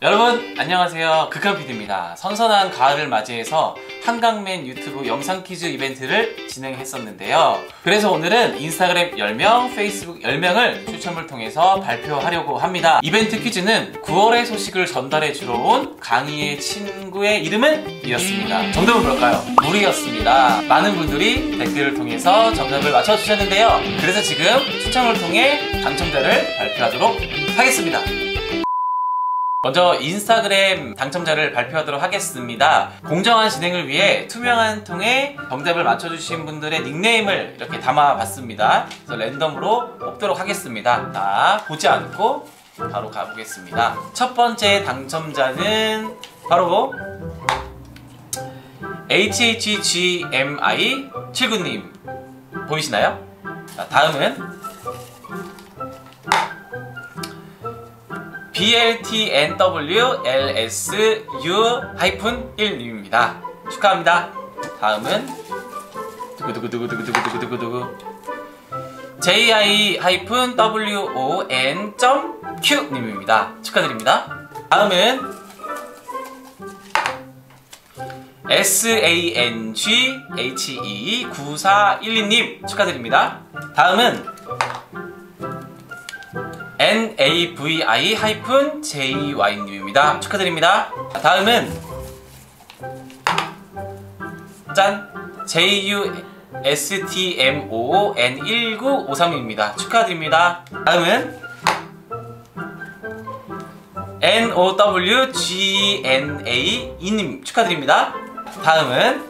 여러분 안녕하세요, 극한PD입니다. 선선한 가을을 맞이해서 한강맨 유튜브 영상 퀴즈 이벤트를 진행했었는데요. 그래서 오늘은 인스타그램 10명, 페이스북 10명을 추첨을 통해서 발표하려고 합니다. 이벤트 퀴즈는 9월의 소식을 전달해 주러 온 강희의 친구의 이름은 이었습니다. 정답은 뭘까요? 물이었습니다. 많은 분들이 댓글을 통해서 정답을 맞춰주셨는데요. 그래서 지금 추첨을 통해 당첨자를 발표하도록 하겠습니다. 먼저 인스타그램 당첨자를 발표하도록 하겠습니다. 공정한 진행을 위해 투명한 통에 정답을 맞춰주신 분들의 닉네임을 이렇게 담아봤습니다. 그래서 랜덤으로 뽑도록 하겠습니다. 자, 보지 않고 바로 가보겠습니다. 첫 번째 당첨자는 바로 HHGMI79님 보이시나요? 자, 다음은 BLTNWLSU-1님입니다. 축하합니다. 다음은 두구두구두구두구두구두구두구 JI-WON.Q님입니다. 축하드립니다. 다음은 SANGHE9412님 축하드립니다. 다음은 NAVI-JY님입니다. 축하드립니다. 다음은 짠! JUSTMON1953입니다. 축하드립니다. 다음은 NOWGNA2님 축하드립니다. 다음은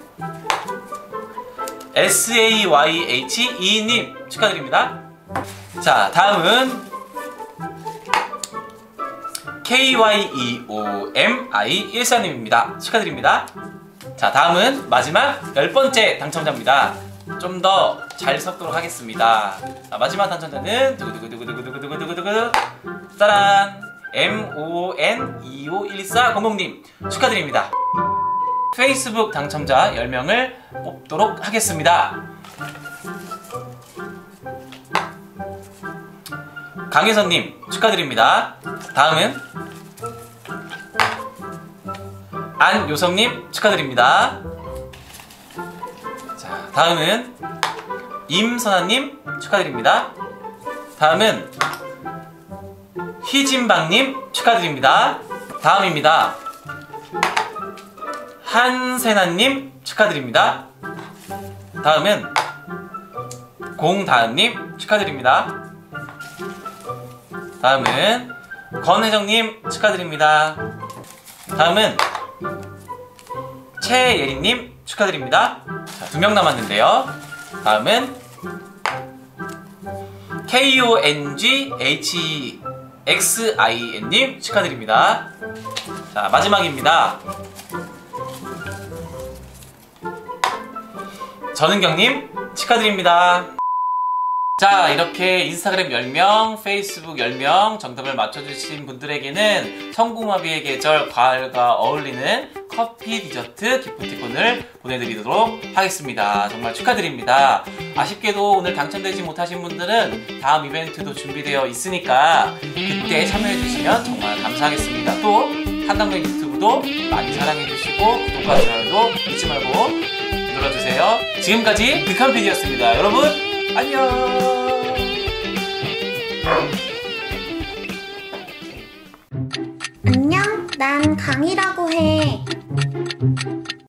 SAYH2님 축하드립니다. 자, 다음은 KYEOMI14님입니다. 축하드립니다. 자, 다음은 마지막 10번째 당첨자입니다. 좀 더 잘 섞도록 하겠습니다. 자, 마지막 당첨자는 두구두구두구두구두구두구두구 짜란! MON251400님 축하드립니다. 페이스북 당첨자 10명을 뽑도록 하겠습니다. 강혜선님 축하드립니다. 다음은 안요섭님 축하드립니다. 자, 다음은 임선아님 축하드립니다. 다음은 희진방님 축하드립니다. 다음입니다. 한세나님 축하드립니다. 다음은 공다은님 축하드립니다. 다음은 권혜정님 축하드립니다. 다음은 최예린님 축하드립니다. 자, 2명 남았는데요. 다음은 KONGHXIN님 축하드립니다. 자, 마지막입니다. 전은경님 축하드립니다. 자, 이렇게 인스타그램 10명, 페이스북 10명 정답을 맞춰주신 분들에게는 성궁합의 계절 과일과 어울리는 커피 디저트 기프티콘을 보내드리도록 하겠습니다. 정말 축하드립니다. 아쉽게도 오늘 당첨되지 못하신 분들은 다음 이벤트도 준비되어 있으니까 그때 참여해주시면 정말 감사하겠습니다. 또 한강맨 유튜브도 많이 사랑해주시고 구독과 좋아요도 잊지 말고 눌러주세요. 지금까지 극한PD였습니다. 여러분 안녕. 안녕, 난 강이라고 해.